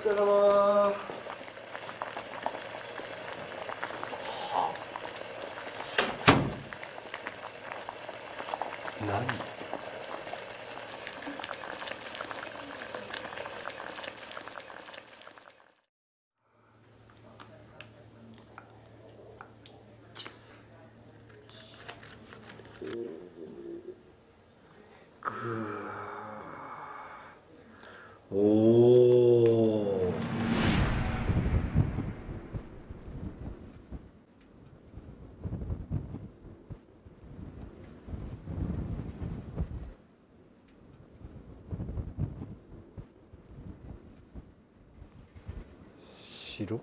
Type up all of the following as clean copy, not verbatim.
疲れ様。何？おお。白？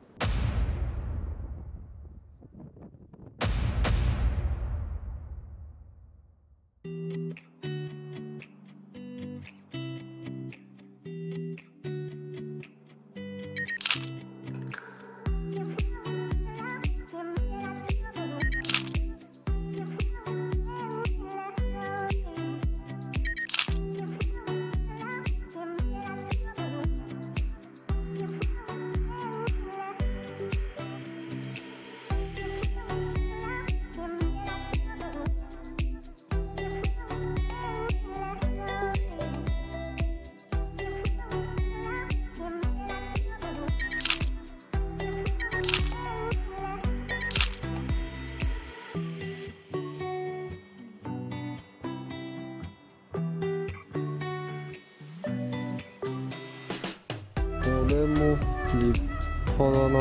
これも立派だな。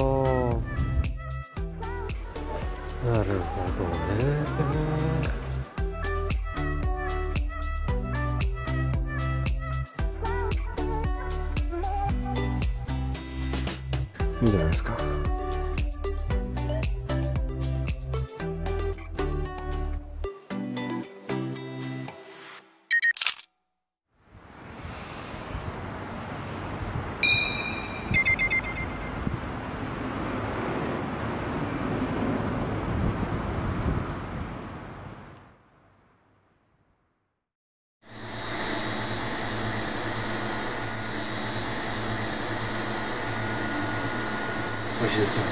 なるほどね。いいんじゃないですか。美味しいですよ。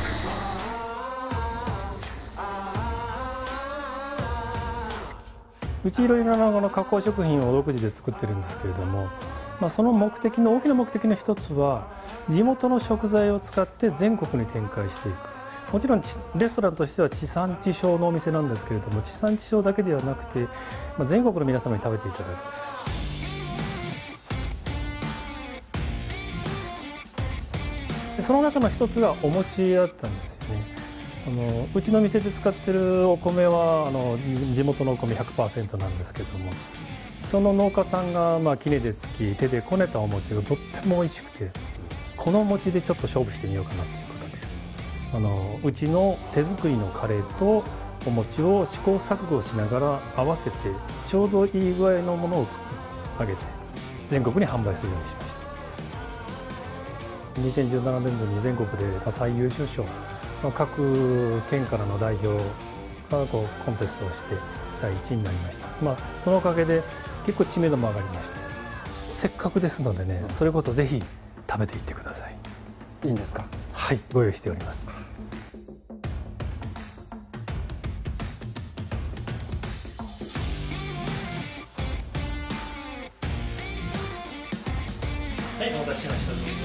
うちいろいろな加工食品を独自で作ってるんですけれども、その目的の大きな目的の一つは地元の食材を使って全国に展開していく。もちろんレストランとしては地産地消のお店なんですけれども、地産地消だけではなくて、全国の皆様に食べていただく。その中の一つがお餅だったんですよね。うちの店で使ってるお米は地元のお米 100% なんですけども、その農家さんが杵でつき手でこねたお餅がとっても美味しくて、このお餅でちょっと勝負してみようかなということで、うちの手作りのカレーとお餅を試行錯誤しながら合わせてちょうどいい具合のものを作り上げて全国に販売するようにしました。2017年度に全国で最優秀賞、各県からの代表がコンテストをして第1位になりました。そのおかげで結構知名度も上がりまして、せっかくですのでね、それこそぜひ食べていってください。いいんですか？はい、ご用意しております。はい、お待たせしました。